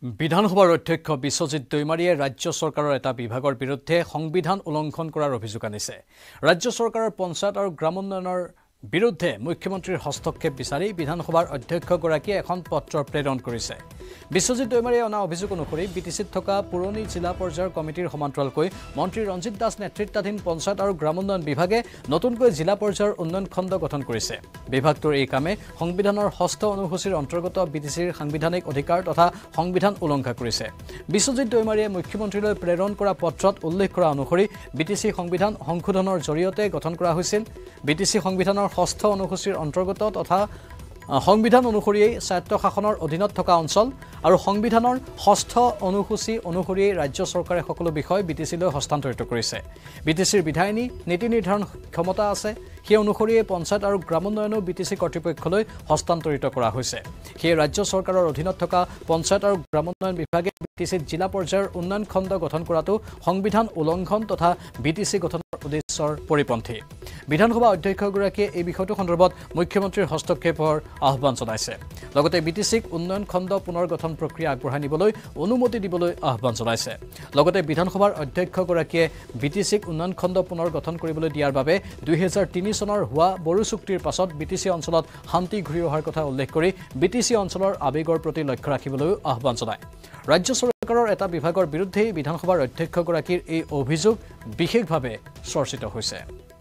বিধানসভাৰ অধ্যক্ষ বিশ্বজিৎ দৈমাৰীয়ে ৰাজ্য চৰকাৰৰ এটা বিভাগৰ বিৰুদ্ধে সংবিধান উলংঘন কৰাৰ অভিযোগ আনিছে। ৰাজ্য চৰকাৰৰ পঞ্চায়ত আৰু গ্ৰামোন্নয়নৰ বিৰুদ্ধে মুখ্যমন্ত্ৰীৰ হস্তক্ষেপ বিচাৰি বিধানসভাৰ অধ্যক্ষগৰাকীয়ে এখন পত্ৰ প্ৰেৰণ কৰিছে। বিশ্বজিৎ দৈমাৰীয়ে অনা অভিযোগ অনুসৰি বিটিচিত থকা পুৰণি জিলা পৰ্যায়ৰ কমিটিৰ সমান্তৰালকৈ মন্ত্ৰী ৰঞ্জিত দাস নেতৃত্বাধীন পঞ্চায়ত আৰু গ্ৰামোন্নয়ন বিভাগে নতুনকৈ জিলা পৰ্যায়ৰ উন্নয়ন খণ্ড গঠন কৰিছে। বিভাগটোৰ এই কামে সংবিধানৰ ৬ষ্ঠ অনুসূচীৰ অন্তৰ্গত বিটিচিৰ সাংবিধানিক অধিকাৰ তথা সংবিধান উলংঘা কৰিছে। বিশ্বজিৎ দৈমাৰীয়ে মুখ্যমন্ত্ৰীলৈ প্ৰেৰণ কৰা পত্ৰত উল্লেখ কৰা অনুসৰি বিটিচি সংবিধান সংশোধনৰ জৰিয়তে গঠন কৰা হৈছিল। বিটিচি সংবিধানৰ ৬ষ্ঠ অনুসূচীৰ অন্তৰ্গত তথা সংবিধান অনুসৰিয়েই স্বায়ত্তশাসনৰ অধীনত থকা অঞ্চল আৰু সংবিধানৰ ৬ষ্ঠ অনুসূচী অনুসৰিয়েই ৰাজ্য চৰকাৰে সকলো বিষয় বিটিচিলৈ হস্তান্তৰিত কৰিছে। বিটিচিৰ বিধায়িনী নীতি নিৰ্ধাৰণ ক্ষমতা আছে, সেই অনুসৰিয়ে পঞ্চায়ত আৰু গ্ৰামোন্নয়নো বিটিচি কৰ্তৃপক্ষলৈ হস্তান্তৰিত কৰা হৈছে। সেয়ে ৰাজ্য চৰকাৰৰ অধীনত থকা পঞ্চায়ত আৰু গ্ৰামোন্নয়ন বিভাগে বিটিচিত জিলা পৰ্যায়ৰ উন্নয়ন খণ্ড গঠন কৰাটো সংবিধান উলংঘন তথা বিটিচি গঠনৰ উদ্দেশ্যৰ পৰিপন্থী। বিধানসভা অধ্যক্ষগৰাকীয়ে এই বিষয়টো সন্দৰ্ভত মুখ্যমন্ত্ৰীৰ হস্তক্ষেপৰ আহ্বান জনাইছে। লগতে বিটিচিক উন্নয়ন খণ্ড পুনৰ গঠন প্ৰক্ৰিয়া আগবঢ়াই নিবলৈ অনুমতি দিবলৈ আহ্বান জনাইছে। লগতে বিধানসভাৰ অধ্যক্ষগৰাকীয়ে বিটিচিক উন্নয়ন খণ্ড পুনৰ গঠন কৰিবলৈ দিয়াৰ বাবে ২০০৩ চনৰ হোৱা বড়ো চুক্তিৰ পাছত বিটিচি অঞ্চলত শান্তি ঘূৰি অহাৰ কথা উল্লেখ কৰি বিটিচি অঞ্চলৰ আৱেগৰ প্ৰতি লক্ষ্য ৰাখিবলৈও আহ্বান জনায়। ৰাজ্য চৰকাৰৰ এটা বিভাগৰ বিৰুদ্ধেই বিধানসভাৰ অধ্যক্ষগৰাকীৰ এই অভিযোগ বিশেষভাৱে চৰ্চিত হৈছে।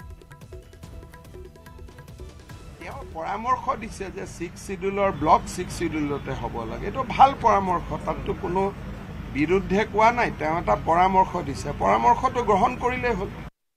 পৰামৰ্শ দিছে যে 6 শিডিউলৰ ব্লক 6 শিডিউলতে হ'ব লাগে। এইটো ভাল পৰামৰ্শ, তাততো কোনো বিৰুদ্ধে কোৱা নাই। তেওঁ এটা পৰামৰ্শ দিছে, পৰামৰ্শটো গ্ৰহণ কৰিলেই হ'ল।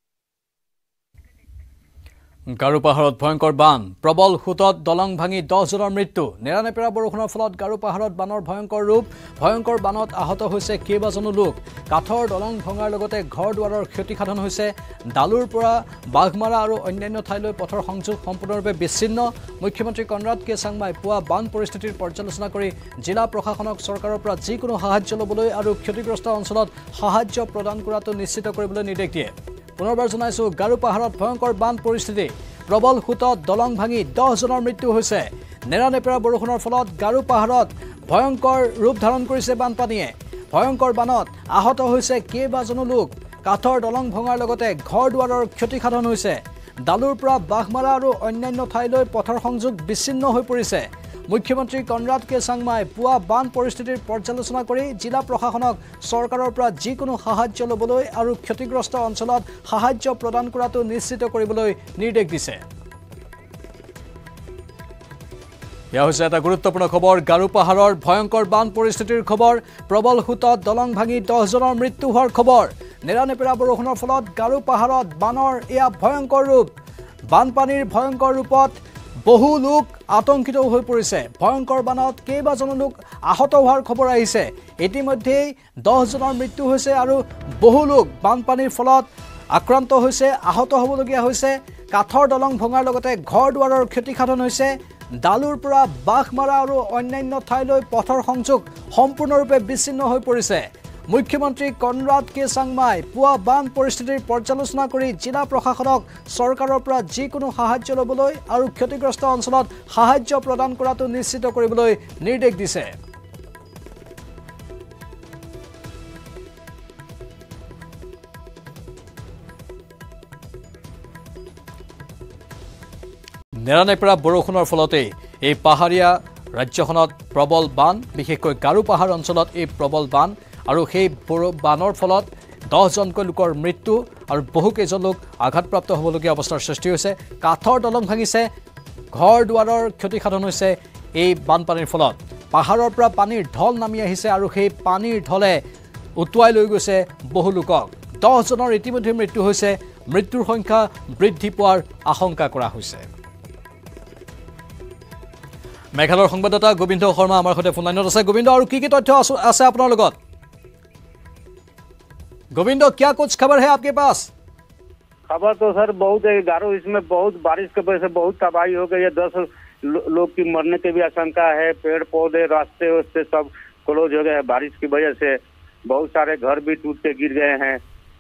গাৰো পাহাৰত ভয়ংকৰ বান, প্ৰবল সোঁতত দলং ভাঙি 10 জনৰ মৃত্যু। নেৰানেপেৰা বৰষুণৰ ফলত গাৰো পাহাৰত বানৰ ভয়ংকৰ ৰূপ। ভয়ংকৰ বানত আহত হৈছে কেইবাজনো লোক। কাঠৰ দলং ভঙাৰ লগতে ঘৰ দুৱাৰৰ ক্ষতিসাধন হৈছে। ডালুৰ পৰা বাঘমাৰা আৰু অন্যান্য ঠাইলৈ পথৰ সংযোগ সম্পূৰ্ণৰূপে বিচ্ছিন্ন। মুখ্যমন্ত্ৰী কনৰাড কে চাংমাই পুৱা বান পৰিস্থিতিৰ পৰ্যালোচনা কৰি জিলা প্ৰশাসনক চৰকাৰৰ পৰা যিকোনো সাহায্য ল'বলৈ আৰু ক্ষতিগ্ৰস্ত অঞ্চলত সাহায্য প্ৰদান কৰাটো নিশ্চিত কৰিবলৈ নিৰ্দেশ দিয়ে। পুনৰবাৰ জনাইছো, গাৰো পাহাৰত ভয়ংকৰ বান পৰিস্থিতি। প্ৰবল সোঁতত দলং ভাঙি 10 জনৰ মৃত্যু হৈছে। নেৰানেপেৰা বৰষুণৰ ফলত গাৰো পাহাৰত ভয়ংকৰ ৰূপ ধাৰণ কৰিছে বানপানীয়ে। ভয়ংকৰ বানত আহত হৈছে কেইবাজনো লোক। কাঠৰ দলং ভঙাৰ লগতে ঘৰ দুৱাৰৰ ক্ষতিসাধন হৈছে। ডালুৰ পৰা বাঘমাৰা আৰু অন্যান্য ঠাইলৈ পথৰ সংযোগ বিচ্ছিন্ন হৈ পৰিছে। মুখ্যমন্ত্ৰী কনৰাড কে চাংমাই পুৱা বান পৰিস্থিতিৰ পৰ্যালোচনা কৰি জিলা প্ৰশাসনক চৰকাৰৰ পৰা যিকোনো সাহায্য ল'বলৈ আৰু ক্ষতিগ্ৰস্ত অঞ্চলত সাহায্য প্ৰদান কৰাটো নিশ্চিত কৰিবলৈ নিৰ্দেশ দিছে। এয়া হৈছে এটা গুৰুত্বপূৰ্ণ খবৰ। গাৰো পাহাৰৰ ভয়ংকৰ বান পৰিস্থিতিৰ খবৰ। প্ৰবল সোঁতত দলং ভাঙি 10 জনৰ মৃত্যু হোৱাৰ খবৰ। নেৰানেপেৰা বৰষুণৰ ফলত গাৰো পাহাৰত বানৰ এয়া ভয়ংকৰ ৰূপ। বানপানীৰ ভয়ংকৰ ৰূপত বহু লোক আতংকিত হৈ পৰিছে। ভয়ংকৰ বানত কেইবাজনো লোক আহত হোৱাৰ খবৰ আহিছে। ইতিমধ্যেই 10 জনৰ মৃত্যু হৈছে আৰু বহু লোক বানপানীৰ ফলত আক্ৰান্ত হৈছে, আহত হ'বলগীয়া হৈছে। কাঠৰ দলং ভঙাৰ লগতে ঘৰ দুৱাৰৰ ক্ষতিসাধন হৈছে। ডালুৰ পৰা বাঘমাৰা আৰু অন্যান্য ঠাইলৈ পথৰ সংযোগ সম্পূৰ্ণৰূপে বিচ্ছিন্ন হৈ পৰিছে। মুখ্যমন্ত্ৰী কনৰাড কে চাংমাই পুৱা বান পৰিস্থিতিৰ পৰ্যালোচনা কৰি জিলা প্ৰশাসনক চৰকাৰৰ পৰা যিকোনো সাহায্য ল'বলৈ আৰু ক্ষতিগ্ৰস্ত অঞ্চলত সাহায্য প্ৰদান কৰাটো নিশ্চিত কৰিবলৈ নিৰ্দেশ দিছে। নেৰানেপেৰা বৰষুণৰ ফলতেই এই পাহাৰীয়া ৰাজ্যখনত প্ৰবল বান, বিশেষকৈ গাৰো পাহাৰ অঞ্চলত এই প্ৰবল বান আৰু সেই বানৰ ফলত 10 জনকৈ লোকৰ মৃত্যু আৰু বহুকেইজন লোক আঘাতপ্ৰাপ্ত হ'বলগীয়া অৱস্থাৰ সৃষ্টি হৈছে। কাঠৰ দলং ভাঙিছে, ঘৰ দুৱাৰৰ ক্ষতিসাধন হৈছে এই বানপানীৰ ফলত। পাহাৰৰ পৰা পানীৰ ঢল নামি আহিছে আৰু সেই পানীৰ ঢলে উটুৱাই লৈ গৈছে বহু লোকক। 10 জনৰ ইতিমধ্যে মৃত্যু হৈছে। মৃত্যুৰ সংখ্যা বৃদ্ধি পোৱাৰ আশংকা কৰা হৈছে। মেঘালয়ৰ সংবাদদাতা গোবিন্দ শৰ্মা আমাৰ সৈতে ফোন লাইনত আছে। গোবিন্দ, আৰু কি তথ্য আছে আপোনাৰ লগত? गोविंदो, क्या कुछ खबर है आपके पास? खबर तो सर बहुत है। गारो इसमें बहुत बारिश की वजह से बहुत तबाही हो गई है। 10 लोग की मरने की भी आशंका है। पेड़ पौधे रास्ते वास्ते सब क्लोज हो गए हैं। बारिश की वजह से बहुत सारे घर भी टूट के गिर गए हैं।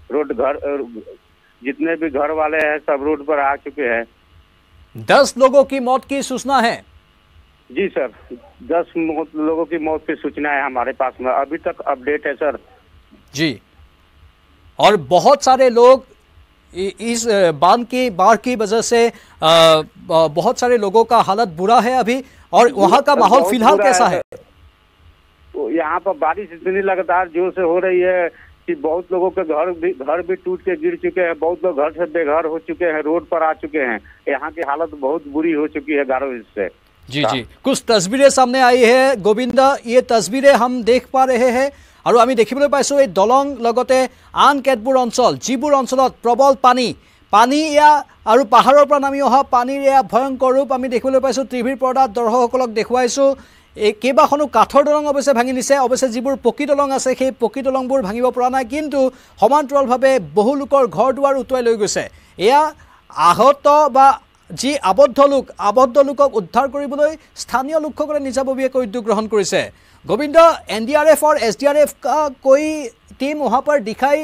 जितने भी घर वाले हैं सब रोड पर आ चुके हैं। 10 लोगों की मौत की सूचना है। जी सर, 10 लोगों की मौत की सूचना है हमारे पास में, अभी तक अपडेट है सर। जी, और बहुत सारे लोग इस बाढ़ की वजह से बहुत सारे लोगों का हालत बुरा है अभी, और वहाँ का माहौल फिलहाल कैसा है? यहाँ पर बारिश इतनी लगातार जोर से हो रही है कि बहुत लोगों के घर भी टूट के गिर चुके हैं, बहुत लोग घर से बेघर हो चुके हैं, रोड पर आ चुके हैं। यहाँ की हालत बहुत बुरी हो चुकी है गारो हिल्स से। जी जी, कुछ तस्वीरें सामने आई है गोविंदा, ये तस्वीरें हम देख पा रहे हैं और आमी देखिবলৈ পাইছো এই দলং লগতে আন কেতবোৰ অঞ্চল যিবোৰ অঞ্চলত প্ৰবল পানী এয়া আৰু পাহাৰৰ পৰা নামি অহা পানীৰ এয়া ভয়ংকৰ ৰূপ আমি দেখিবলৈ পাইছো। টিভিৰ পৰ্দাত দৰ্শকসকলক দেখুৱাইছো এই কেইবাখনো কাঠৰ দলং অৱশ্যে ভাঙি নিছে, অৱশ্যে যিবোৰ পকী দলং আছে সেই পকী দলংবোৰ ভাঙিব পৰা নাই, কিন্তু সমান্তৰালভাৱে বহু লোকৰ ঘৰ দুৱাৰ উটুৱাই লৈ গৈছে। এয়া আহত বা যি আবদ্ধ লোকক উদ্ধাৰ কৰিবলৈ স্থানীয় লোকসকলে নিজাববীয়াকৈ উদ্যোগ গ্ৰহণ কৰিছে। गोविंद, एनडीआरएफ और एसडीआरएफ का कोई टीम वहां पर दिखाई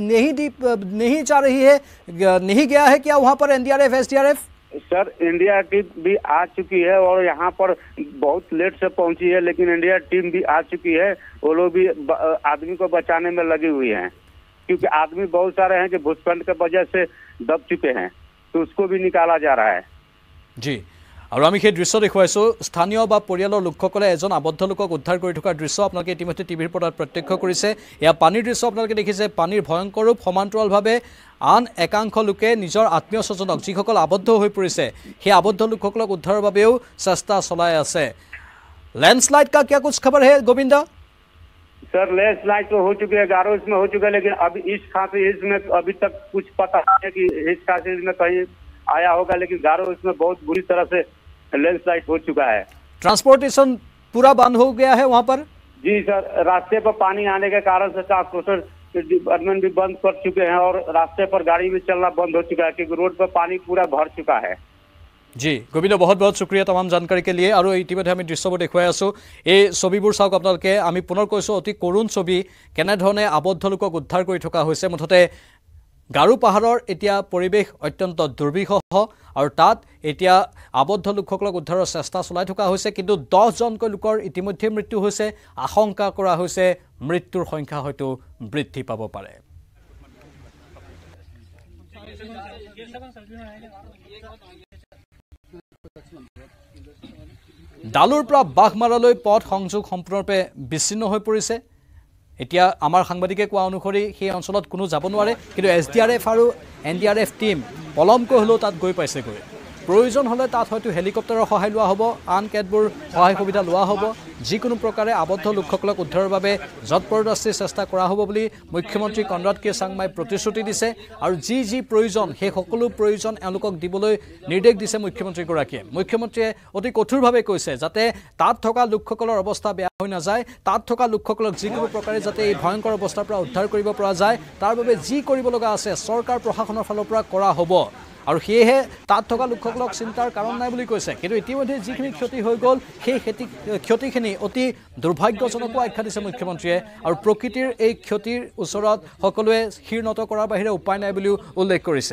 नहीं जा रही है, नहीं गया है क्या वहां पर NDRF SDRF? Sir, India team भी आ चुकी है और यहाँ पर बहुत लेट से पहुंची है, लेकिन इंडिया टीम भी आ चुकी है। वो लोग भी आदमी को बचाने में लगी हुई हैं, क्योंकि आदमी बहुत सारे हैं जो भूस्खलन की वजह से दब चुके हैं, तो उसको भी निकाला जा रहा है। जी, और आमी সেই দৃশ্য দেখুৱাইছো স্থানীয় বা পৰিয়ালৰ লোকসকলে এজন আবদ্ধ লোকক উদ্ধাৰ কৰি থকাৰ দৃশ্য আপোনালোকে ইতিমধ্যে টিভিৰ পৰ্দাত প্ৰত্যক্ষ কৰিছে। এয়া পানীৰ দৃশ্য আপোনালোকে দেখিছে, পানীৰ ভয়ংকৰ ৰূপ। সমান্তৰালভাৱে আন একাংশ লোকে নিজৰ আত্মীয় স্বজনক যিসকল আবদ্ধ হৈ পৰিছে সেই আবদ্ধ লোকসকলক উদ্ধাৰৰ বাবেও চেষ্টা চলাই আছে। लैंडस्लाइड का क्या कुछ खबर है गोविंदा? सर, लैंडस्लाइड तो हो चुकी है, गारो इसमें हो चुका है, लेकिन अभी इस खासी हिल्स में अभी तक कुछ पता नहीं है कि इस खासी हिल्स में कहीं आया होगा, लेकिन गारो इसमें बहुत बुरी तरह से लैंडस्लाइड हो चुका है। ट्रांसपोर्टेशन पूरा बंद हो गया है वहां पर? जी सर, रास्ते पर पानी आने के कारण से ट्रांसपोर्टर डिपार्टमेंट भी बंद कर चुके हैं और रास्ते पर गाड़ी भी चलना बंद हो चुका है, क्योंकि रोड पर पानी पूरा भर चुका है। जी गोविंद, बहुत बहुत शुक्रिया तमाम जानकारी के लिए। और इतिमध्ये आम दृश्यबूर देखुवाई आसो, ये छविबूर चाওক आपनालोके। आमी पुनर कैसो अति करुण छवि, केनेधरणे आबद्ध लोকক उद्धार কৰি থকা হৈছে। मुठते गारो पहाड़र एतिया परिवेश अत्यंत दुर्विषह और तात एतिया आबद्ध लोकসকলক उद्धाৰৰ চেষ্টা চলাই থকা হৈছে, কিন্তু 10 জনকৈ লোকৰ ইতিমধ্যে মৃত্যু হৈছে। আশংকা কৰা হৈছে মৃত্যুৰ সংখ্যা হয়তো বৃদ্ধি পাব পাৰে। ডালুৰ পৰা বাঘমাৰালৈ পথ সংযোগ সম্পূৰ্ণৰূপে বিচ্ছিন্ন হৈ পৰিছে। এতিয়া আমাৰ সাংবাদিকে কোৱা অনুসৰি সেই অঞ্চলত কোনো যাব নোৱাৰে, কিন্তু এছডিআৰএফ আৰু এনডিআৰএফ টিম পলমকৈ হ'লেও তাত গৈ পাইছেগৈ। প্ৰয়োজন হ'লে তাত হয়তো হেলিকপ্টাৰৰ সহায় লোৱা হ'ব, আন কেতবোৰ সহায় সুবিধা লোৱা হ'ব। যিকোনো প্ৰকাৰে আবদ্ধ লোকসকলক উদ্ধাৰৰ বাবে যৎপৰোনাস্তি চেষ্টা কৰা হ'ব বুলি মুখ্যমন্ত্ৰী কনৰাড কে চাংমাই প্ৰতিশ্ৰুতি দিছে। আৰু যি প্ৰয়োজন সেই সকলো প্ৰয়োজন এওঁলোকক দিবলৈ নিৰ্দেশ দিছে মুখ্যমন্ত্ৰীগৰাকীয়ে। মুখ্যমন্ত্ৰীয়ে অতি কঠোৰভাৱে কৈছে যাতে তাত থকা লোকসকলৰ অৱস্থা বেয়া হৈ নাযায়, তাত থকা লোকসকলক যিকোনো প্ৰকাৰে যাতে এই ভয়ংকৰ অৱস্থাৰ পৰা উদ্ধাৰ কৰিব পৰা যায়, তাৰ বাবে যি কৰিব লগা আছে চৰকাৰ প্ৰশাসনৰ ফালৰ পৰা কৰা হ'ব। আৰু সেয়েহে তাত থকা লোকসকলক চিন্তাৰ কাৰণ নাই বুলি কৈছে। কিন্তু ইতিমধ্যে যিখিনি ক্ষতি হৈ গ'ল সেই ক্ষতিখিনি অতি দুৰ্ভাগ্যজনকো আখ্যা দিছে মুখ্যমন্ত্ৰীয়ে। আৰু প্ৰকৃতিৰ এই ক্ষতিৰ ওচৰত সকলোৱে শিৰ নত কৰাৰ বাহিৰে উপায় নাই বুলিও উল্লেখ কৰিছে।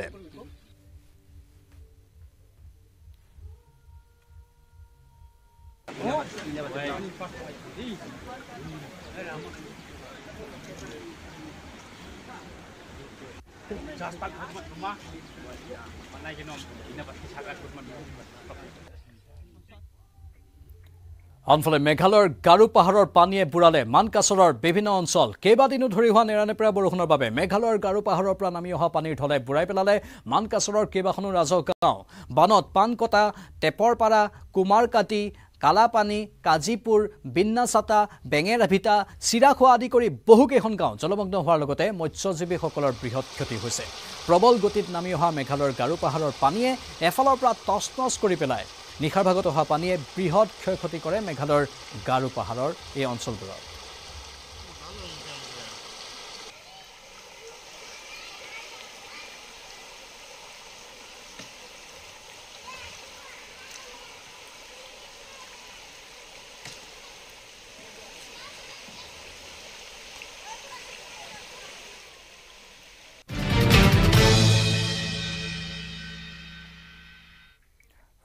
আনফালে মেঘালয়ৰ গাৰো পাহাৰৰ পানীয়ে বুঢ়ালে মানকাছৰৰ বিভিন্ন অঞ্চল। কেইবাদিনো ধৰি হোৱা নেৰানেপেৰা বৰষুণৰ বাবে মেঘালয়ৰ গাৰো পাহাৰৰ পৰা নামি অহা পানীৰ ঢলে বুঢ়াই পেলালে মানকাছৰৰ কেইবাখনো ৰাজহ গাঁও। বানত পানকটা, টেপৰপাৰা, কুমাৰকাটি, কালাপানী, কাজিপুৰ, বিন্নাচাটা, বেঙেৰাভিটা, চিৰাখোৱা আদি কৰি বহুকেইখন গাঁও জলমগ্ন হোৱাৰ লগতে মৎস্যজীৱীসকলৰ বৃহৎ ক্ষতি হৈছে। প্ৰবল গতিত নামি অহা মেঘালয়ৰ গাৰো পাহাৰৰ পানীয়ে এফালৰ পৰা তছনছ কৰি পেলায়। নিশাৰ ভাগত অহা পানীয়ে বৃহৎ ক্ষয় ক্ষতি কৰে মেঘালয়ৰ গাৰো পাহাৰৰ এই অঞ্চলবোৰত।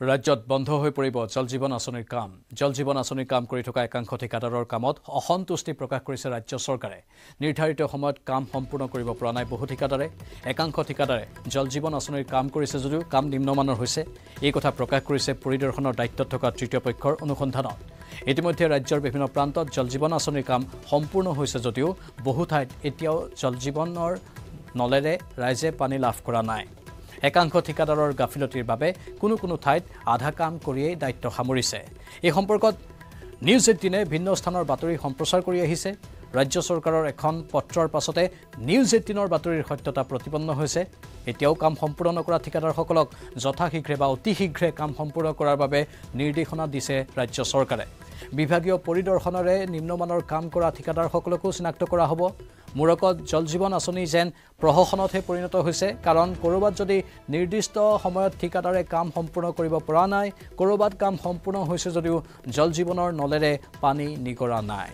ৰাজ্যত বন্ধ হৈ পৰিব জল জীৱন আঁচনিৰ কাম জল জীৱন আঁচনিৰ কাম কৰি থকা একাংশ ঠিকাদাৰৰ কামত অসন্তুষ্টি প্ৰকাশ কৰিছে ৰাজ্য চৰকাৰে নিৰ্ধাৰিত সময়ত কাম সম্পূৰ্ণ কৰিব পৰা নাই বহু ঠিকাদাৰে একাংশ ঠিকাদাৰে জল জীৱন আঁচনিৰ কাম কৰিছে যদিও কাম নিম্নমানৰ হৈছে এই কথা প্ৰকাশ কৰিছে পৰিদৰ্শনৰ দায়িত্বত থকা তৃতীয় পক্ষৰ অনুসন্ধানত ইতিমধ্যে ৰাজ্যৰ বিভিন্ন প্ৰান্তত জল জীৱন আঁচনিৰ কাম সম্পূৰ্ণ হৈছে যদিও বহু ঠাইত এতিয়াও জল জীৱনৰ নলেৰে ৰাইজে পানী লাভ কৰা নাই একাংশ ঠিকাদাৰৰ গাফিলতিৰ বাবে কোনো ঠাইত আধা কাম কৰিয়েই দায়িত্ব সামৰিছে এই সম্পৰ্কত নিউজ 18 ভিন্ন স্থানৰ বাতৰি সম্প্ৰচাৰ কৰি আহিছে ৰাজ্য চৰকাৰৰ এখন পত্ৰৰ পাছতে নিউজ 18ৰ বাতৰিৰ সত্যতা প্ৰতিপন্ন হৈছে এতিয়াও কাম সম্পূৰ্ণ নকৰা ঠিকাদাৰসকলক যথাশীঘ্ৰে বা অতি শীঘ্ৰে কাম সম্পূৰ্ণ কৰাৰ বাবে নিৰ্দেশনা দিছে ৰাজ্য চৰকাৰে বিভাগীয় পৰিদৰ্শনৰে নিম্নমানৰ কাম কৰা ঠিকাদাৰসকলকো চিনাক্ত কৰা হ'ব মুৰকত জল জীৱন আঁচনি যেন প্ৰহসনতহে পৰিণত হৈছে কাৰণ কৰবাত যদি নিৰ্দিষ্ট সময়ত ঠিকাদাৰে কাম সম্পূৰ্ণ কৰিব পৰা নাই কৰবাত কাম সম্পূৰ্ণ হৈছে যদিও জল জীৱনৰ নলেৰে পানী নিগৰা নাই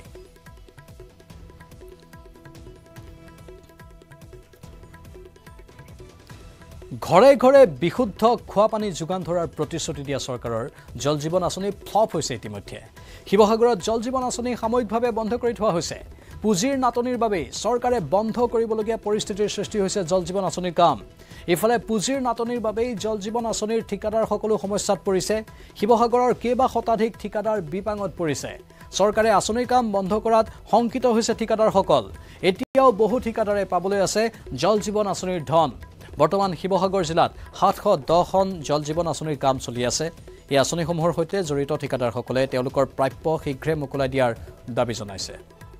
ঘৰে ঘৰে বিশুদ্ধ খোৱা পানী যোগান ধৰাৰ প্ৰতিশ্ৰুতি দিয়া চৰকাৰৰ জল জীৱন আঁচনি ফ্লপ হৈছে ইতিমধ্যে শিৱসাগৰত জল জীৱন আঁচনি সাময়িকভাৱে বন্ধ কৰি থোৱা হৈছে পুঁজিৰ নাটনিৰ বাবে চৰকাৰে বন্ধ কৰিবলগীয়া পৰিস্থিতিৰ সৃষ্টি হৈছে জল জীৱন আঁচনিৰ কাম ইফালে পুঁজিৰ নাটনিৰ বাবে জল জীৱন আঁচনিৰ ঠিকাদাৰ সকলো সমস্যাত পৰিছে শিৱসাগৰৰ কেইবা শতাধিক ঠিকাদাৰ বিপাঙত পৰিছে চৰকাৰে আঁচনিৰ কাম বন্ধ কৰাত শংকিত হৈছে ঠিকাদাৰসকল এতিয়াও বহু ঠিকাদাৰে পাবলৈ আছে জল জীৱন আঁচনিৰ ধন বৰ্তমান শিৱসাগৰ জিলাত 710খন জল জীৱন আঁচনিৰ কাম চলি আছে এই আঁচনিসমূহৰ সৈতে জড়িত ঠিকাদাৰসকলে তেওঁলোকৰ প্ৰাপ্য শীঘ্ৰে মুকলাই দিয়াৰ দাবী জনাইছে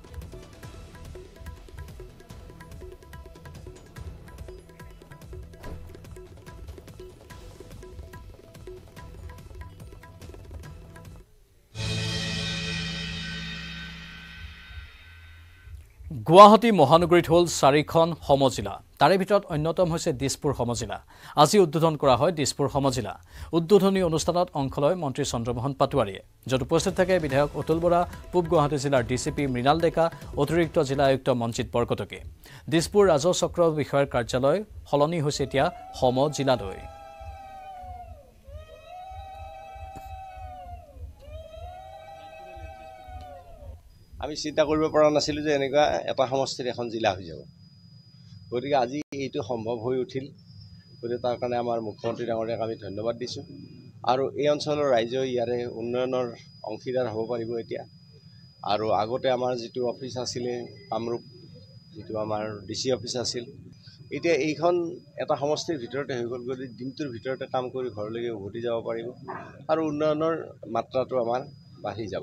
গুৱাহাটী মহানগৰীত হ'ল 4খন সমজিলা তাৰে ভিতৰত অন্যতম হৈছে দিছপুৰ সমজিলা আজি উদ্বোধন কৰা হয় দিছপুৰ সমজিলা উদ্বোধনী অনুষ্ঠানত অংশ লয় মন্ত্ৰী চন্দ্ৰমোহন পাটোৱাৰীয়ে য'ত উপস্থিত থাকে বিধায়ক অতুল বৰা পূব গুৱাহাটী জিলাৰ ডিচিপি মৃণাল ডেকা অতিৰিক্ত জিলা আয়ুক্ত মঞ্জিত বৰকটকী দিছপুৰ ৰাজহ চক্ৰ বিষয়াৰ কাৰ্যালয় সলনি হৈছে এতিয়া সমজিলালৈ আমি চিন্তা কৰিব পৰা নাছিলোঁ যে এনেকুৱা এটা সমষ্টিত এখন জিলা হৈ যাব গতিকে আজি এইটো সম্ভৱ হৈ উঠিল গতিকে তাৰ কাৰণে আমাৰ মুখ্যমন্ত্ৰী ডাঙৰীয়াক আমি ধন্যবাদ দিছোঁ আৰু এই অঞ্চলৰ ৰাইজে ইয়াৰে উন্নয়নৰ অংশীদাৰ হ'ব পাৰিব এতিয়া আৰু আগতে আমাৰ যিটো অফিচ আছিলে কামৰূপ যিটো আমাৰ ডিচি অফিচ আছিল এতিয়া এইখন এটা সমষ্টিৰ ভিতৰতে হৈ গ'ল গতিকে দিনটোৰ ভিতৰতে কাম কৰি ঘৰলৈকে উভতি যাব পাৰিব আৰু উন্নয়নৰ মাত্ৰাটো আমাৰ বাঢ়ি যাব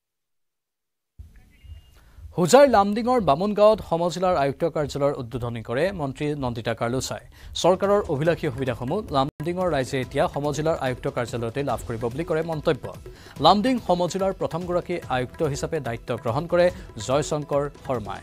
হুজাৰ লামডিঙৰ বামুণগাঁৱত সমজিলাৰ আয়ুক্ত কাৰ্যালয়ৰ উদ্বোধনী কৰে মন্ত্ৰী নন্দিতা কাৰ্লোচাই চৰকাৰৰ অভিলাষী সুবিধাসমূহ লামডিঙৰ ৰাইজে এতিয়া সমজিলাৰ আয়ুক্ত কাৰ্যালয়তে লাভ কৰিব বুলি কৰে মন্তব্য লামডিং সমজিলাৰ প্ৰথমগৰাকী আয়ুক্ত হিচাপে দায়িত্ব গ্ৰহণ কৰে জয়শংকৰ শৰ্মাই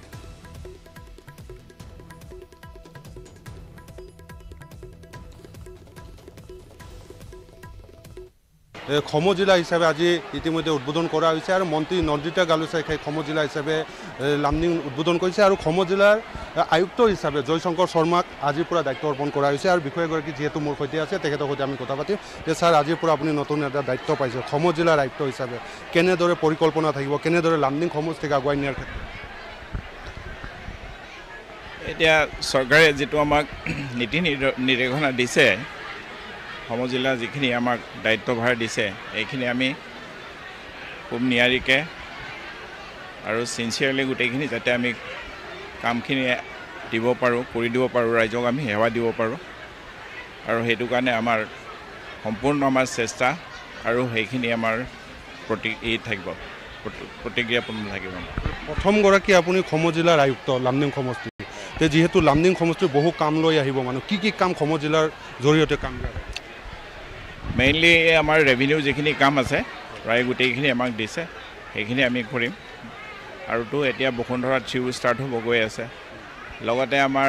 সমজিলা হিচাপে আজি ইতিমধ্যে উদ্বোধন কৰা হৈছে আৰু মন্ত্ৰী নন্দিতা কাৰ্লোচাই সমজিলা হিচাপে লামডিং উদ্বোধন কৰিছে আৰু সমজিলাৰ আয়ুক্ত হিচাপে জয়শংকৰ শৰ্মাক আজিৰ পৰা দায়িত্ব অৰ্পণ কৰা হৈছে আৰু বিষয়াগৰাকী যিহেতু মোৰ সৈতে আছে তেখেতৰ সৈতে আমি কথা পাতিম যে ছাৰ আজিৰ পৰা আপুনি নতুন এটা দায়িত্ব পাইছে সমজিলাৰ আয়ুক্ত হিচাপে কেনেদৰে পৰিকল্পনা থাকিব কেনেদৰে লামডিং সমষ্টিক আগুৱাই নিয়াৰ ক্ষেত্ৰত এতিয়া চৰকাৰে যিটো আমাক নীতি নিৰ্দেশনা দিছে সমজিলা যিখিনি আমাক দায়িত্বভাৰ দিছে এইখিনি আমি খুব নিয়াৰিকৈ আৰু চিনচিয়াৰলি গোটেইখিনি যাতে আমি কামখিনি দিব পাৰোঁ কৰি দিব পাৰোঁ ৰাইজক আমি সেৱা দিব পাৰোঁ আৰু সেইটো কাৰণে আমাৰ সম্পূৰ্ণ আমাৰ চেষ্টা আৰু সেইখিনি আমাৰ থাকিব প্ৰতিক্ৰিয়াপূৰ্ণ থাকিব প্ৰথমগৰাকী আপুনি সমজিলাৰ আয়ুক্ত লামডিং সমষ্টি যিহেতু লামডিং সমষ্টিৰ বহু কাম লৈ আহিব মানুহ কি কাম সমজিলাৰ জৰিয়তে কাম কৰে মেইনলি আমাৰ ৰেভিনিউ যিখিনি কাম আছে প্ৰায় গোটেইখিনি আমাক দিছে সেইখিনি আমি কৰিম আৰুতো এতিয়া বসুন্ধৰা 3 ষ্টাৰ্ট হ'ব গৈ আছে লগতে আমাৰ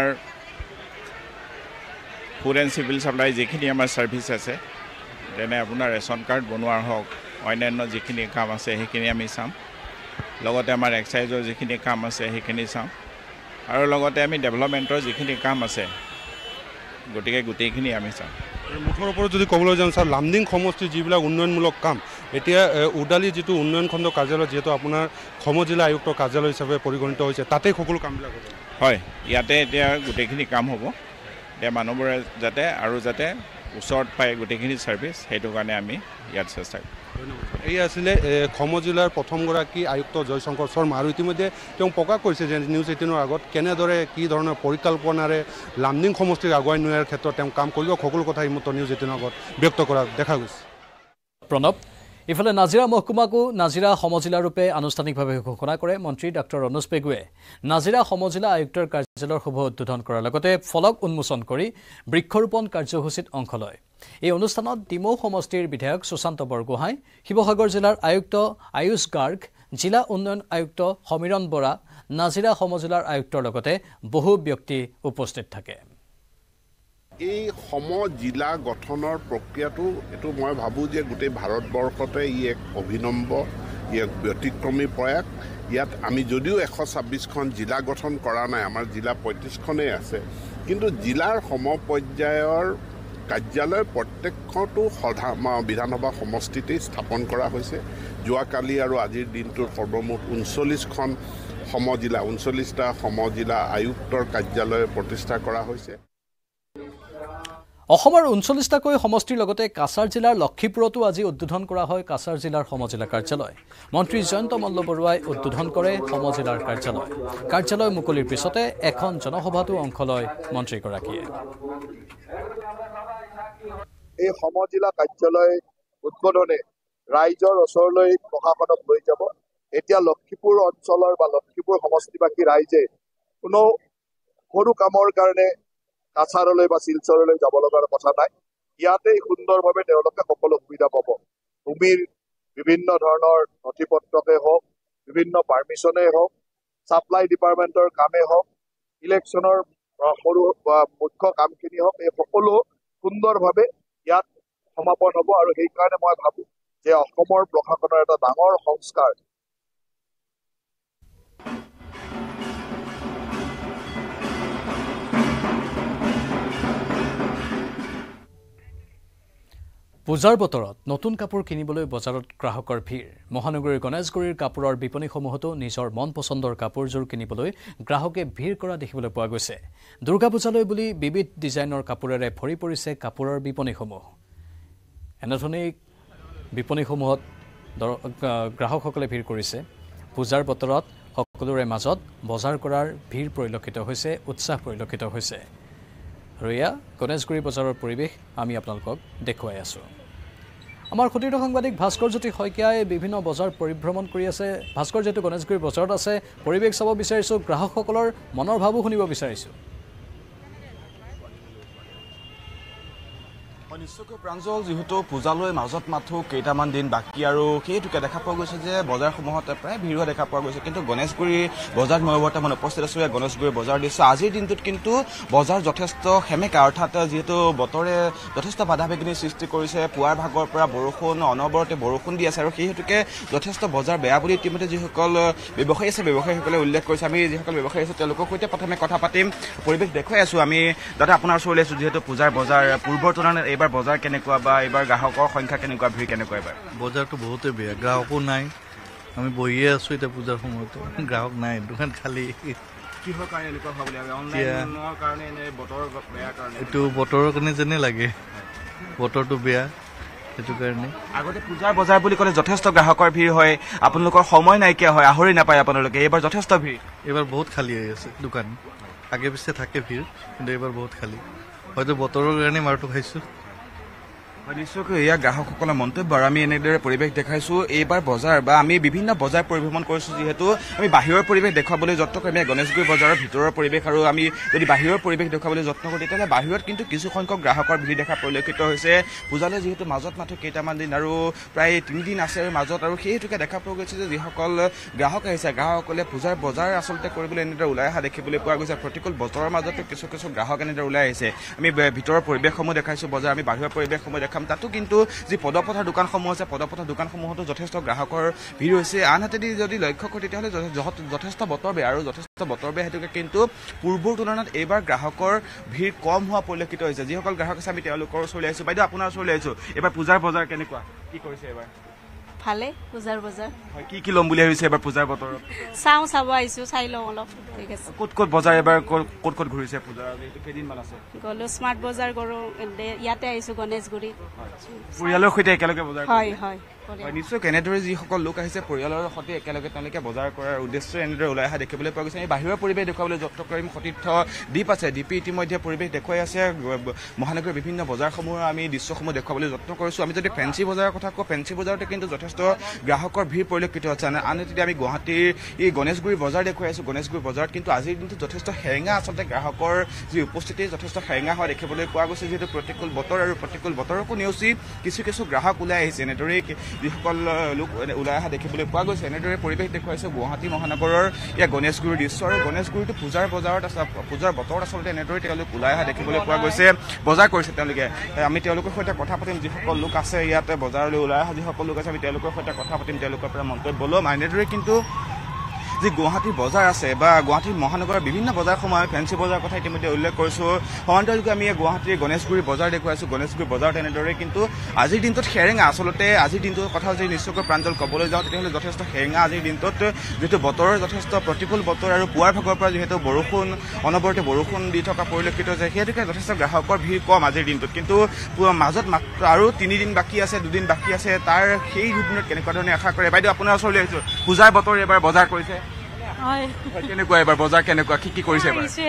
ফুড এণ্ড চিভিল ছাপ্লাই যিখিনি আমাৰ ছাৰ্ভিচ আছে যেনে আপোনাৰ ৰেচন কাৰ্ড বনোৱাৰ হওক অন্যান্য যিখিনি কাম আছে সেইখিনি আমি চাম লগতে আমাৰ এক্সাইজৰ যিখিনি কাম আছে সেইখিনি চাম আৰু লগতে আমি ডেভেলপমেণ্টৰ যিখিনি কাম আছে গতিকে গোটেইখিনি আমি চাম মুঠৰ ওপৰত যদি ক'বলৈ যাওঁ ছাৰ লামডিং সমষ্টিৰ যিবিলাক উন্নয়নমূলক কাম এতিয়া উদালি যিটো উন্নয়ন খণ্ড কাৰ্যালয় যিহেতু আপোনাৰ অসম জিলা আয়ুক্তৰ কাৰ্যালয় হিচাপে পৰিগণিত হৈছে তাতে সকলো কামবিলাক হ'ব হয় ইয়াতে এতিয়া গোটেইখিনি কাম হ'ব এতিয়া মানুহবোৰে যাতে আৰু যাতে ওচৰত পায় গোটেইখিনি ছাৰ্ভিচ সেইটো কাৰণে আমি ইয়াত চেষ্টা কৰিম এই আছিলে অসম জিলাৰ প্ৰথমগৰাকী আয়ুক্ত জয়শংকৰ শৰ্মা আৰু ইতিমধ্যে তেওঁ প্ৰকাশ কৰিছে যে নিউজ 18ৰ আগত কেনেদৰে কি ধৰণৰ পৰিকল্পনাৰে লামডিং সমষ্টিক আগুৱাই নিয়াৰ ক্ষেত্ৰত তেওঁ কাম কৰিব সকলো কথা ইমত নিউজ 18ৰ আগত ব্যক্ত কৰা দেখা গৈছে প্ৰণৱ ইফালে নাজিৰা মহকুমাকো নাজিৰা সমজিলা ৰূপে আনুষ্ঠানিকভাৱে ঘোষণা কৰে মন্ত্ৰী ডক্টৰ অনুজ পেগুৱে নাজিৰা সমজিলা আয়ুক্তৰ কাৰ্যালয়ৰ শুভ উদ্বোধন কৰাৰ লগতে ফলক উন্মোচন কৰি বৃক্ষৰোপণ কাৰ্যসূচীত অংশ লয় এই অনুষ্ঠানত ডিমৌ সমষ্টিৰ বিধায়ক সুশান্ত বৰগোহাঁই শিৱসাগৰ জিলাৰ আয়ুক্ত আয়ুষ গাৰ্গ জিলা উন্নয়ন আয়ুক্ত সমীৰণ বৰা নাজিৰা সমজিলাৰ আয়ুক্তৰ লগতে বহু ব্যক্তি উপস্থিত থাকে এই জিলা গঠনৰ প্ৰক্ৰিয়াটো এইটো মই ভাবোঁ যে গোটেই ভাৰতবৰ্ষতে ই এক অভিনম্ব ই এক ব্যতিক্ৰমী প্ৰয়াস ইয়াত আমি যদিও 126খন জিলা গঠন কৰা নাই আমাৰ জিলা 35খনেই আছে কিন্তু জিলাৰ সমপৰ্যায়ৰ কাৰ্যালয় প্ৰত্যেকটো বিধানসভা সমষ্টিতেই স্থাপন কৰা হৈছে যোৱাকালি আৰু আজিৰ দিনটোত সৰ্বমুঠ 39খন সমজিলা 39টা সমজিলা আয়ুক্তৰ কাৰ্যালয় প্ৰতিষ্ঠা কৰা হৈছে অসমৰ 39টাকৈ সমষ্টিৰ লগতে কাছাৰ জিলাৰ লক্ষীপুৰতো আজি উদ্বোধন কৰা হয় কাছাৰ জিলাৰ সমজিলা কাৰ্যালয় মন্ত্ৰী জয়ন্ত মল্ল বৰুৱাই উদ্বোধন কৰে সমজিলাৰ কাৰ্যালয় মুকলিৰ পিছতে এখন জনসভাতো অংশ লয় মন্ত্ৰীগৰাকীয়ে এই সমজিলা কাৰ্যালয় উদ্বোধনে ৰাইজৰ ওচৰলৈ প্ৰশাসনক লৈ যাব এতিয়া লক্ষীপুৰ অঞ্চলৰ বা লক্ষীপুৰ সমষ্টিবাসী ৰাইজে কোনো সৰু কামৰ কাৰণে কাছাৰলৈ বা শিলচৰলৈ যাব লগাৰ কথা নাই ইয়াতেই সুন্দৰভাৱে তেওঁলোকে সকলো সুবিধা পাব ভূমিৰ বিভিন্ন ধৰণৰ নথিপত্ৰকে হওক বিভিন্ন পাৰ্মিশ্যনেই হওক ছাপ্লাই ডিপাৰ্টমেণ্টৰ কামেই হওক ইলেকশ্যনৰ সৰু মুখ্য কামখিনি হওক এই সকলো সুন্দৰভাৱে ইয়াত সমাপন হ'ব আৰু সেইকাৰণে মই ভাবোঁ যে অসমৰ প্ৰশাসনৰ এটা ডাঙৰ সংস্কাৰ পূজাৰ বতৰত নতুন কাপোৰ কিনিবলৈ বজাৰত গ্ৰাহকৰ ভিৰ মহানগৰীৰ গণেশগুৰিৰ কাপোৰৰ বিপণীসমূহতো নিজৰ মন পছন্দৰ কাপোৰযোৰ কিনিবলৈ গ্ৰাহকে ভিৰ কৰা দেখিবলৈ পোৱা গৈছে দুৰ্গা পূজালৈ বুলি বিবিধ ডিজাইনৰ কাপোৰেৰে ভৰি পৰিছে কাপোৰৰ বিপণীসমূহ এনেধৰণে বিপণীসমূহত গ্ৰাহকসকলে ভিৰ কৰিছে পূজাৰ বতৰত সকলোৰে মাজত বজাৰ কৰাৰ ভিৰ পৰিলক্ষিত হৈছে উৎসাহ পৰিলক্ষিত হৈছে আৰু এয়া গণেশগুৰি বজাৰৰ পৰিৱেশ আমি আপোনালোকক দেখুৱাই আছোঁ আমাৰ সতীৰ্থ সাংবাদিক ভাস্কৰ জ্যোতি শইকীয়াই বিভিন্ন বজাৰ পৰিভ্ৰমণ কৰি আছে ভাস্কৰ যেহেতু গণেশগুৰি বজাৰত আছে পৰিৱেশ চাব বিচাৰিছোঁ গ্ৰাহকসকলৰ মনৰ ভাৱো শুনিব বিচাৰিছোঁ নিশ্চয়কৈ প্ৰাঞ্জল যেহেতু পূজালৈ মাজত মাথো কেইটামান দিন বাকী আৰু সেইটোকে দেখা পোৱা গৈছে যে বজাৰসমূহত প্ৰায় ভিৰ হোৱা দেখা পোৱা গৈছে কিন্তু গণেশগুৰি বজাৰত মই বৰ্তমান উপস্থিত আছোঁ গণেশগুৰি বজাৰ দিছোঁ আজিৰ দিনটোত কিন্তু বজাৰ যথেষ্ট সেমেকা অৰ্থাৎ যিহেতু বতৰে যথেষ্ট বাধা বিঘিনিৰ সৃষ্টি কৰিছে পুৱাৰ ভাগৰ পৰা বৰষুণ অনবৰতে বৰষুণ দি আছে আৰু সেই হেতুকে যথেষ্ট বজাৰ বেয়া বুলি ইতিমধ্যে যিসকল ব্যৱসায়ী আছে ব্যৱসায়ীসকলে উল্লেখ কৰিছে আমি যিসকল ব্যৱসায়ী আছে তেওঁলোকৰ সৈতে প্ৰথমে কথা পাতিম পৰিৱেশ দেখুৱাই আছোঁ আমি দাদা আপোনাৰ ওচৰলৈ আছোঁ যিহেতু পূজাৰ বজাৰ পূৰ্বৰ তুলনাত এইবাৰ বজাৰ কেনেকুৱা বা এইবাৰ গ্ৰাহকৰ সংখ্যা কেনেকুৱা ভিৰ কেনেকুৱা এইবাৰ বজাৰটো বহুতে বেয়া গ্ৰাহকো নাই আমি বহিয়ে আছোঁ এতিয়া পূজাৰ সময়তো গ্ৰাহক নাই দোকান খালী কিহৰ কাৰণে এনেকুৱা হোৱা বুলি অনলাইনৰ কাৰণে নে বতৰৰ বেয়া কাৰণে এইটো বতৰৰ কাৰণে যেনে লাগে বতৰটো বেয়া সেইটো কাৰণে আগতে পূজাৰ বজাৰ বুলি ক'লে যথেষ্ট গ্ৰাহকৰ ভিৰ হয় আপোনালোকৰ সময় নাইকিয়া হয় আহৰি নাপায় আপোনালোকে এইবাৰ যথেষ্ট ভিৰ এইবাৰ বহুত খালী হৈ আছে দোকান আগে পিছে থাকে ভিৰ কিন্তু এইবাৰ বহুত খালী হয়তো বতৰৰ কাৰণে মাৰটো খাইছোঁ নিশ্চয়কৈ এয়া গ্ৰাহকসকলৰ মন্তব্য আৰু আমি এনেদৰে পৰিৱেশ দেখাইছোঁ এইবাৰ বজাৰ বা আমি বিভিন্ন বজাৰ পৰিভ্ৰমণ কৰিছোঁ যিহেতু আমি বাহিৰৰ পৰিৱেশ দেখুৱাবলৈ যত্ন কৰিম গণেশগুৰি বজাৰৰ ভিতৰৰ পৰিৱেশ আৰু আমি যদি বাহিৰৰ পৰিৱেশ দেখুৱাবলৈ যত্ন কৰোঁ তেতিয়াহ'লে বাহিৰত কিন্তু কিছু সংখ্যক গ্ৰাহকৰ ভিৰ দেখা পৰিলক্ষিত হৈছে পূজালৈ যিহেতু মাজত মাথো কেইটামান দিন আৰু প্ৰায় 3 দিন আছে মাজত আৰু সেই হেতুকে দেখা পোৱা গৈছে যে যিসকল গ্ৰাহক আহিছে গ্ৰাহকসকলে পূজাৰ বজাৰ আচলতে কৰিবলৈ এনেদৰে ওলাই অহা দেখিবলৈ পোৱা গৈছে প্ৰতিকূল বতৰৰ মাজতো কিছু গ্ৰাহক এনেদৰে ওলাই আহিছে আমি ভিতৰৰ পৰিৱেশসমূহ দেখাইছোঁ বজাৰ আমি বাহিৰৰ পৰিৱেশসমূহ খাম তাতো কিন্তু যি পদপথৰ দোকানসমূহ আছে পদপথৰ দোকানসমূহতো যথেষ্ট গ্ৰাহকৰ ভিৰ হৈছে আনহাতে যদি লক্ষ্য কৰোঁ তেতিয়াহ'লে যথেষ্ট বতৰ বেয়া আৰু যথেষ্ট বতৰ বেয়া হেতুকে কিন্তু পূৰ্বৰ তুলনাত এইবাৰ গ্ৰাহকৰ ভিৰ কম হোৱা পৰিলক্ষিত হৈছে যিসকল গ্ৰাহক আছে আমি তেওঁলোকৰ ওচৰলৈ আহিছোঁ বাইদেউ আপোনাৰ ওচৰলৈ আহিছোঁ এইবাৰ পূজাৰ বজাৰ কেনেকুৱা কি কৰিছে এইবাৰ ভালে পূজাৰ বজাৰ কি ল'ম বুলি ভাবিছে এবাৰ পূজাৰ বতৰত চাব আহিছো চাই লওঁ অলপ ঠিক আছে ক'ত বজাৰ এবাৰ ক'ত ঘূৰিছে পূজাৰ কেইদিনমান আছে গ'লো স্মাৰ্ট বজাৰ কৰোঁ ইয়াতে আহিছো গণেশগুৰি পৰিয়ালৰ সৈতে একেলগে বজাৰ হয় হয় নিশ্চয় কেনেদৰে যিসকল লোক আহিছে পৰিয়ালৰ সৈতে একেলগে তেওঁলোকে বজাৰ কৰাৰ উদ্দেশ্যে এনেদৰে ওলাই অহা দেখিবলৈ পোৱা গৈছে এই বাহিৰৰ পৰিৱেশ দেখুৱাবলৈ যত্ন কৰিম সতীৰ্থ দ্বীপ আছে দ্বীপে ইতিমধ্যে পৰিৱেশ দেখুৱাই আছে মহানগৰীৰ বিভিন্ন বজাৰসমূহৰ আমি দৃশ্যসমূহ দেখুৱাবলৈ যত্ন কৰিছোঁ আমি যদি ফেঞ্চি বজাৰৰ কথা কওঁ ফেঞ্চি বজাৰতে কিন্তু যথেষ্ট গ্ৰাহকৰ ভিৰ পৰিলক্ষিত হৈছে আনহাতে যদি আমি গুৱাহাটীৰ এই গণেশগুৰি বজাৰ দেখুৱাই আছোঁ গণেশগুৰি বজাৰত কিন্তু আজিৰ দিনটো যথেষ্ট সেৰেঙা আচলতে গ্ৰাহকৰ যি উপস্থিতি যথেষ্ট সেৰেঙা হোৱা দেখিবলৈ পোৱা গৈছে যিহেতু প্ৰতিকূল বতৰ আৰু প্ৰতিকূল বতৰকো নেওচি কিছু গ্ৰাহক ওলাই আহিছে এনেদৰে যিসকল লোক ওলাই অহা দেখিবলৈ পোৱা গৈছে এনেদৰে পৰিৱেশ দেখুৱাইছে গুৱাহাটী মহানগৰৰ ইয়াৰ গণেশগুৰিৰ দৃশ্য আৰু গণেশগুৰিটো পূজাৰ বজাৰত পূজাৰ বতৰত আচলতে এনেদৰে তেওঁলোক ওলাই অহা দেখিবলৈ পোৱা গৈছে বজাৰ কৰিছে তেওঁলোকে আমি তেওঁলোকৰ সৈতে কথা পাতিম যিসকল লোক আছে ইয়াতে বজাৰলৈ ওলাই অহা যিসকল লোক আছে আমি তেওঁলোকৰ সৈতে কথা পাতিম তেওঁলোকৰ পৰা মন্তব্য ল'ম এনেদৰে কিন্তু যি গুৱাহাটীৰ বজাৰ আছে বা গুৱাহাটীৰ মহানগৰৰ বিভিন্ন বজাৰসমূহ আমি ফেঞ্চি বজাৰৰ কথা ইতিমধ্যে উল্লেখ কৰিছোঁ সমান্তৰালকৈ আমি গুৱাহাটীৰ গণেশগুৰি বজাৰ দেখুৱাইছোঁ গণেশগুৰি বজাৰত এনেদৰে কিন্তু আজিৰ দিনটোত সেৰেঙা আচলতে আজিৰ দিনটোৰ কথা যদি নিশ্চয়কৈ প্ৰাঞ্জল ক'বলৈ যাওঁ তেতিয়াহ'লে যথেষ্ট সেৰেঙা আজিৰ দিনটোত যিহেতু বতৰৰ যথেষ্ট প্ৰতিকূল বতৰ আৰু পুৱাৰ ভাগৰ পৰা যিহেতু বৰষুণ অনবৰতে বৰষুণ দি থকা পৰিলক্ষিত হৈছে সেইহেতুকে যথেষ্ট গ্ৰাহকৰ ভিৰ কম আজিৰ দিনটোত কিন্তু মাজত মাত্ৰ আৰু 3 দিন বাকী আছে 2 দিন বাকী আছে তাৰ সেই দুদিনত কেনেকুৱা ধৰণে আশা কৰে বাইদেউ আপোনাৰ ওচৰলৈ আহিছোঁ পূজাৰ বতৰ এবাৰ বজাৰ কৰিছে কেনেকুৱা এবাৰ বজাৰ কেনেকুৱা কি কৰিছে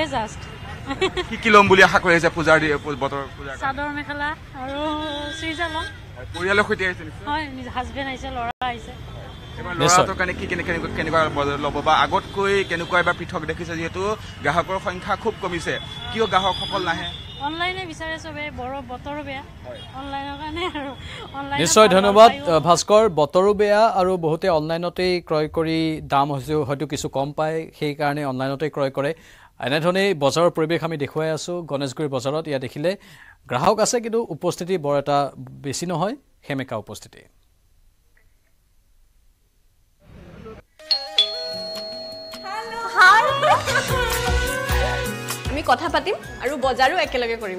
কি ল'ম বুলি আশা কৰি আছে পূজাৰ বতৰ চাদৰ মেখেলা আৰু চুইজাৰ ল'ম পৰিয়ালৰ সৈতে আহিছে হাজবেণ্ড আহিছে ল'ৰা আহিছে ল'ৰাটোৰ কাৰণে কি কেনেকুৱা ল'ব বা আগতকৈ কেনেকুৱা এবাৰ পৃথক দেখিছে যিহেতু গ্ৰাহকৰ সংখ্যা খুব কমিছে কিয় গ্ৰাহকসকল নাহে অনলাইনে বিচাৰে চবে বতৰো বেয়া অনলাইনৰ কাৰণে আৰু নিশ্চয় ধন্যবাদ ভাস্কৰ বতৰো বেয়া আৰু বহুতে অনলাইনতেই ক্ৰয় কৰি দাম হয়তো কিছু কম পায় সেইকাৰণে অনলাইনতেই ক্ৰয় কৰে এনেধৰণেই বজাৰৰ পৰিৱেশ আমি দেখুৱাই আছোঁ গণেশগুৰি বজাৰত ইয়াত দেখিলে গ্ৰাহক আছে কিন্তু উপস্থিতি বৰ এটা বেছি নহয় সেমেকা উপস্থিতি আমি কথা পাতিম আৰু বজাৰো একেলগে কৰিম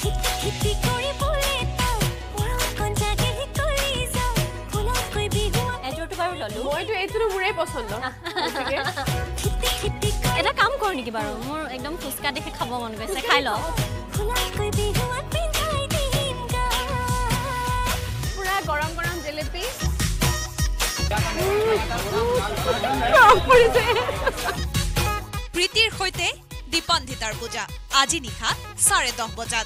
মইতো এইটোৰো মোৰেই পচন্দ এটা কাম কৰো নেকি বাৰু মোৰ একদম ফুচকা দেখি খাব মন গৈছে খাই লওঁ পুৰা গৰম গৰম জেলেপি প্ৰীতিৰ সৈতে দীপন্ধিতাৰ পূজা আজি নিশা 10:30 বজাত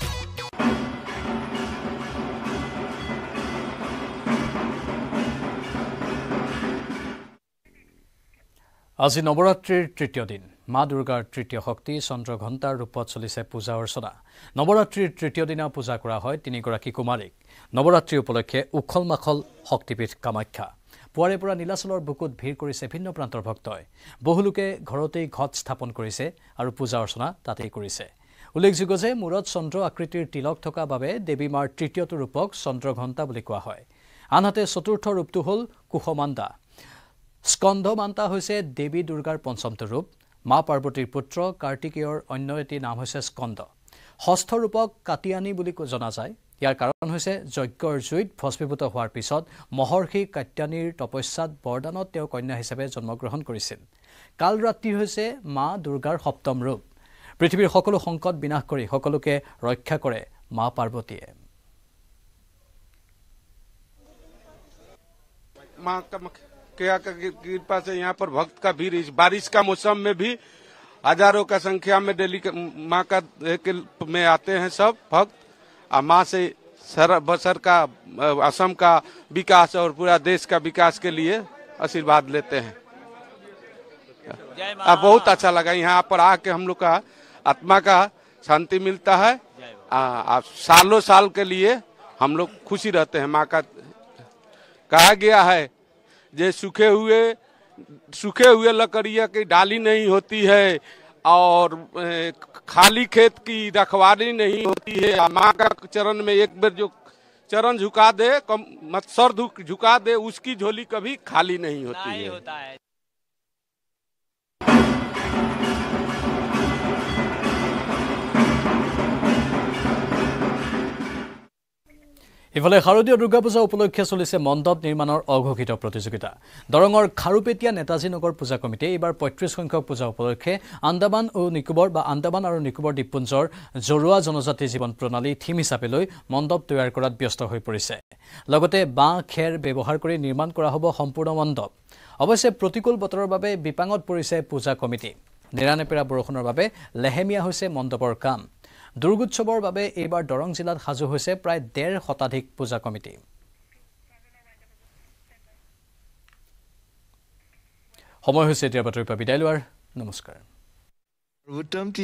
আজি নৱৰাত্ৰিৰ তৃতীয় দিন মা দুৰ্গাৰ তৃতীয় শক্তি চন্দ্ৰঘণ্টাৰ ৰূপত চলিছে পূজা অৰ্চনা নৱৰাত্ৰিৰ তৃতীয় দিনা পূজা কৰা হয় তিনিগৰাকী কুমাৰীক নৱৰাত্ৰি উপলক্ষে উখল মাখল শক্তিপীঠ কামাখ্যা পুৱাৰে পৰা নীলাচলৰ বুকুত ভিৰ কৰিছে ভিন্ন প্ৰান্তৰ ভক্তই বহুলোকে ঘৰতেই ঘট স্থাপন কৰিছে আৰু পূজা অৰ্চনা তাতেই কৰিছে উল্লেখযোগ্য যে মূৰত চন্দ্ৰ আকৃতিৰ তিলক থকা বাবে দেৱী মাৰ তৃতীয়টো ৰূপক চন্দ্ৰঘণ্টা বুলি কোৱা হয় আনহাতে চতুৰ্থ ৰূপটো হ'ল কুশমাণ্ডা স্কন্ধমান্তা হৈছে দেৱী দুৰ্গাৰ পঞ্চমটো ৰূপ মা পাৰ্বতীৰ পুত্ৰ কাৰ্তিকেয়ৰ অন্য এটি নাম হৈছে স্কন্দ ষষ্ঠ ৰূপক কাটিয়ানী বুলি জনা যায় ইয়াৰ কাৰণ হৈছে যজ্ঞৰ জুইত ভস্মীভূত হোৱাৰ পিছত মহৰ্ষি কাত্যানীৰ তপস্যাত বৰদানত তেওঁ কন্যা হিচাপে জন্মগ্ৰহণ কৰিছিল কালৰাত্ৰি হৈছে মা দুৰ্গাৰ সপ্তম ৰূপ পৃথিৱীৰ সকলো সংকট বিনাশ কৰি সকলোকে ৰক্ষা কৰে মা পাৰ্বতীয়ে कृपा से यहाँ पर भक्त का भीड़ इस बारिश का मौसम में भी हजारों का संख्या में दिल्ली माँ का में आते हैं सब भक्त और माँ से बसर का असम का विकास और पूरा देश का विकास के लिए आशीर्वाद लेते हैं बहुत अच्छा लगा यहाँ पर आके हम लोग का आत्मा का शांति मिलता है सालों साल के लिए हम लोग खुशी रहते हैं माँ का कहा गया है जे सूखे हुए लकड़ियाँ की डाली नहीं होती है और खाली खेत की रखवाली नहीं होती है माँ का चरण में एक बार जो चरण झुका दे सर झुका दे उसकी झोली कभी खाली नहीं होती है। ইফালে শাৰদীয় দুৰ্গা পূজা উপলক্ষে চলিছে মণ্ডপ নিৰ্মাণৰ অঘোষিত প্ৰতিযোগিতা। দৰঙৰ খাৰুপেটীয়া নেতাজী নগৰ পূজা কমিটিয়ে এইবাৰ ৩৫ সংখ্যক পূজা উপলক্ষে আন্দামান আৰু নিকোবৰ দ্বীপপুঞ্জৰ জৰুৱা জনজাতি জীৱন প্ৰণালী থিম হিচাপে লৈ মণ্ডপ তৈয়াৰ কৰাত ব্যস্ত হৈ পৰিছে। লগতে বাঁহ খেৰ ব্যৱহাৰ কৰি নিৰ্মাণ কৰা হ'ব সম্পূৰ্ণ মণ্ডপ। অৱশ্যে প্ৰতিকূল বতৰৰ বাবে বিপাঙত পৰিছে পূজা কমিটি। নেৰানেপেৰা বৰষুণৰ বাবে লেহেমীয়া হৈছে মণ্ডপৰ কাম। দুৰ্গোৎসৱৰ বাবে এইবাৰ দৰং জিলাত সাজু হৈছে প্ৰায় ১.৫ শতাধিক পূজা কমিটি। সময় হৈছে এতিয়া বাতৰিৰ পৰা বিদায় লোৱাৰ। নমস্কাৰ।